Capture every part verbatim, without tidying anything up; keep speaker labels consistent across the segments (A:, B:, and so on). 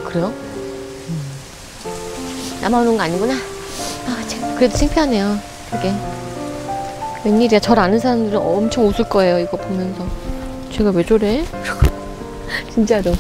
A: 아, 그래요? 음. 나만 오는 거 아니구나. 아, 참, 그래도 창피하네요. 그게. 웬일이야. 저를 아는 사람들은 엄청 웃을 거예요. 이거 보면서. 제가 왜 저래? 진짜로.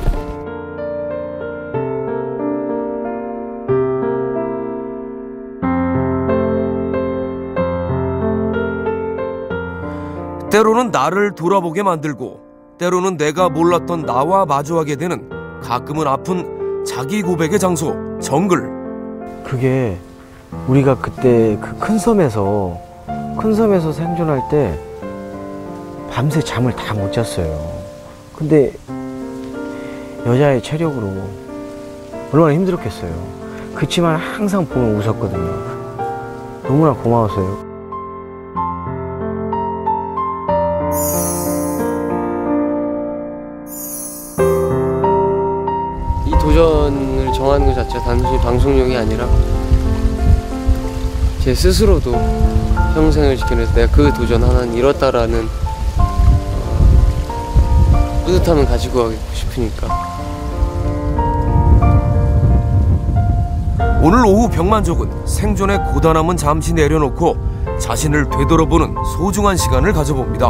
B: 때로는 나를 돌아보게 만들고 때로는 내가 몰랐던 나와 마주하게 되는 가끔은 아픈 자기 고백의 장소 정글.
C: 그게 우리가 그때 그 큰 섬에서 큰 섬에서 생존할 때 밤새 잠을 다 못 잤어요. 근데 여자의 체력으로 얼마나 힘들었겠어요. 그치만 항상 보면 웃었거든요. 너무나 고마웠어요.
D: 도전을 정하는 것 자체가 단순히 방송용이 아니라 제 스스로도 평생을 지켜내서 내가 그 도전 하나는 이뤘다라는 어, 뿌듯함을 가지고 가고 싶으니까.
B: 오늘 오후 병만족은 생존의 고단함은 잠시 내려놓고 자신을 되돌아보는 소중한 시간을 가져봅니다.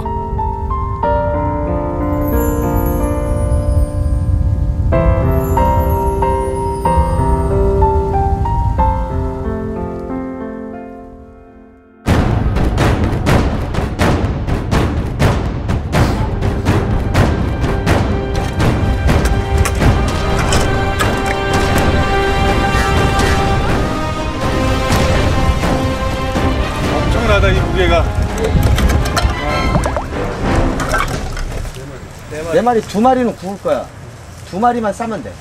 E: 엄청나다 이 무게가.
F: 네 마리, 두 마리는 구울 거야. 두 마리만 싸면 돼.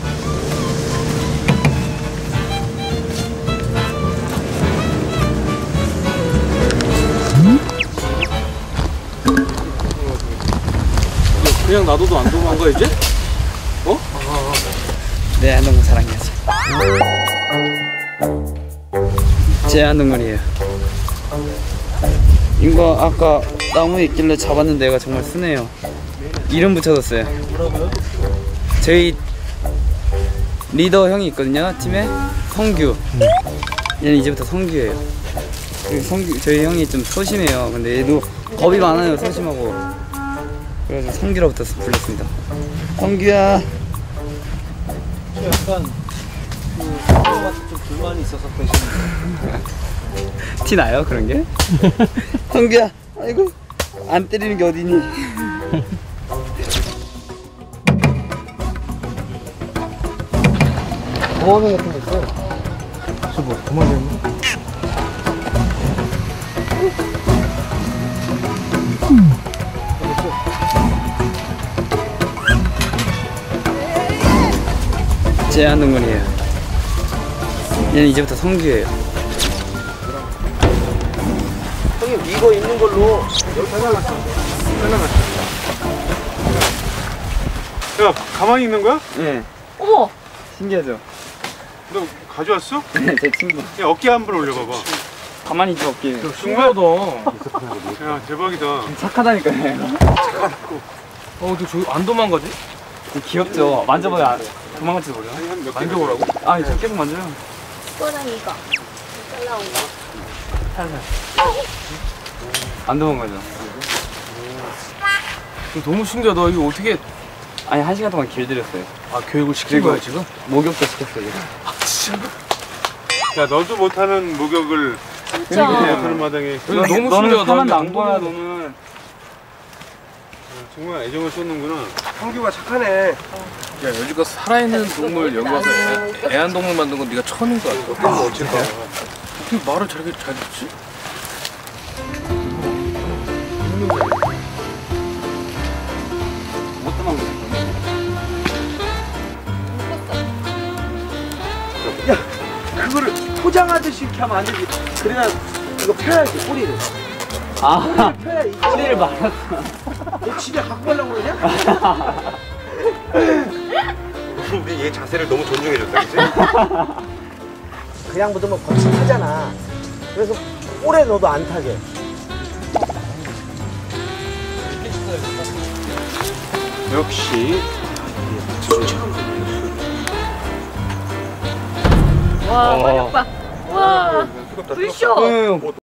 E: 그냥 놔둬도 안 도망가 이제? 어?
G: 네, 한동물 사랑해야지. 제 한동물이에요. 이거 아까 나무에 있길래 잡았는데 얘가 정말 순해요. 이름 붙여줬어요. 저희 리더 형이 있거든요, 팀에. 성규. 얘는 이제부터 성규예요. 그리고 성규, 저희 형이 좀 소심해요. 근데 얘도 겁이 많아요, 소심하고. 그래서 성규라부터 불렀습니다. 성규야.
F: 약간 그 성규한테 좀 불만이 있어서 그러시는
G: 티 나요, 그런 게? 성규야, 아이고, 안 때리는 게 어디니?
F: 도마뱀 같은 거 있어요?
C: 저 뭐, 도마뱀?
G: 제 한동물이에요. 얘는 이제부터 성규예요.
F: 형님 이거 있는 걸로 여기 해달랐어.
E: 야, 가만히 있는 거야?
G: 네.
A: 어머!
G: 신기하죠?
E: 너 가져왔어?
G: 네, 제 친구.
E: 야, 어깨 한 번 올려봐봐.
G: 가만히 있어, 어깨.
E: 신기하다. 야, 대박이다.
G: 착하다니까요.
D: 어, 너 저기 안 도망가지?
G: 귀엽죠? 만져봐야 안- 도망갈지도 몰라.
D: 만져보라고?
G: 아, 저 계속 만져요.
A: 이거랑 이거. 잘라온 거.
G: 살살. 안 도망가죠?
D: 너무 신기하다. 이거 어떻게.
G: 아니, 한 시간 동안 길들였어요.
D: 아, 교육을 시킨 거야, 지금?
G: 목욕도 시켰어요.
D: 아, 진짜?
E: 야, 너도 못하는 목욕을
A: 진짜.
E: 못하는 마당에.
D: 이거 너무
G: 너는
D: 신기하다.
G: 가만 안
D: 이거
G: 보야,
D: 너무-
G: 너는.
E: 정말 애정을 쏟는구나.
F: 성규가 착하네.
D: 야, 여지껏 살아있는 동물 여기 와서 애, 애완동물 만든 건 네가 처음인 것 같아.
E: 너무 멋지다.
D: 어떻게 말을 저렇게 잘 듣지?
G: 못 도망가요.
F: 야, 그거를 포장하듯이 이렇게 하면 안 되지. 그래야 이거 펴야지, 꼬리를.
G: 아,
F: 펴야 이
G: 꼬리를 말았어.
F: 너 집에 갖고 가려고 그러냐?
E: 근데 얘 자세를 너무 존중해줬다, 그치?
F: 그냥 묻으면 거칠하잖아. 그래서 오래 넣어도 안 타게.
E: 역시
A: 와, 머리 오빠. 와, 불쇼.